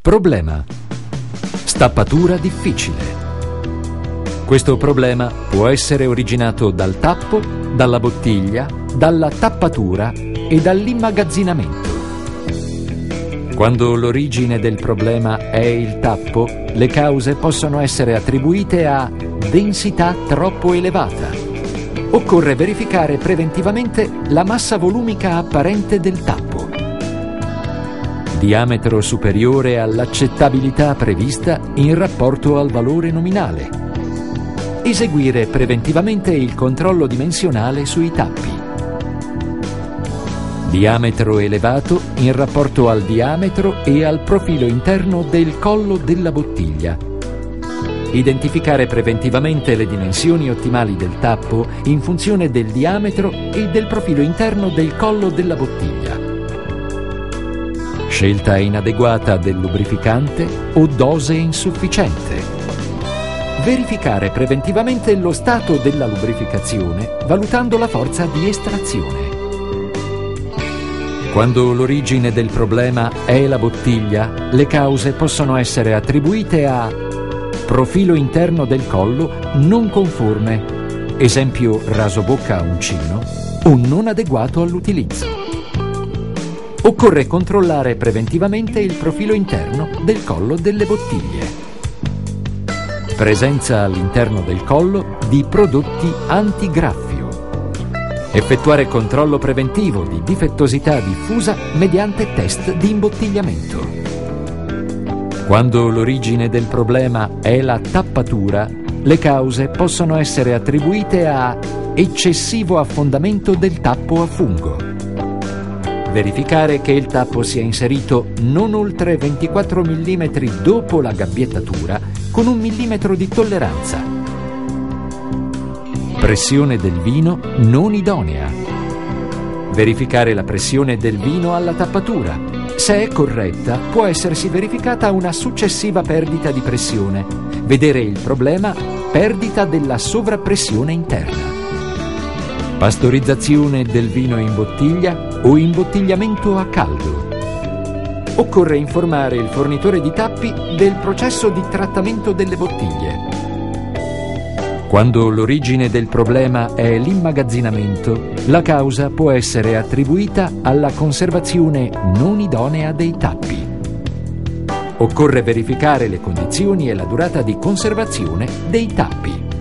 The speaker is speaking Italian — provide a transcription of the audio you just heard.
Problema: stappatura difficile. Questo problema può essere originato dal tappo, dalla bottiglia, dalla tappatura e dall'immagazzinamento. Quando l'origine del problema è il tappo, le cause possono essere attribuite a densità troppo elevata. Occorre verificare preventivamente la massa volumica apparente del tappo. Diametro superiore all'accettabilità prevista in rapporto al valore nominale. Eseguire preventivamente il controllo dimensionale sui tappi. Diametro elevato in rapporto al diametro e al profilo interno del collo della bottiglia. Identificare preventivamente le dimensioni ottimali del tappo in funzione del diametro e del profilo interno del collo della bottiglia. Scelta inadeguata del lubrificante o dose insufficiente. Verificare preventivamente lo stato della lubrificazione valutando la forza di estrazione. Quando l'origine del problema è la bottiglia, le cause possono essere attribuite a profilo interno del collo non conforme, esempio rasobocca uncino, o non adeguato all'utilizzo. Occorre controllare preventivamente il profilo interno del collo delle bottiglie. Presenza all'interno del collo di prodotti antigraffio. Effettuare controllo preventivo di difettosità diffusa mediante test di imbottigliamento. Quando l'origine del problema è la tappatura, le cause possono essere attribuite a eccessivo affondamento del tappo a fungo. Verificare che il tappo sia inserito non oltre 24 mm dopo la gabbiettatura con 1 mm di tolleranza. Pressione del vino non idonea. Verificare la pressione del vino alla tappatura. Se è corretta, può essersi verificata una successiva perdita di pressione. Vedere il problema: perdita della sovrappressione interna. Pastorizzazione del vino in bottiglia o imbottigliamento a caldo. Occorre informare il fornitore di tappi del processo di trattamento delle bottiglie. Quando l'origine del problema è l'immagazzinamento, la causa può essere attribuita alla conservazione non idonea dei tappi. Occorre verificare le condizioni e la durata di conservazione dei tappi.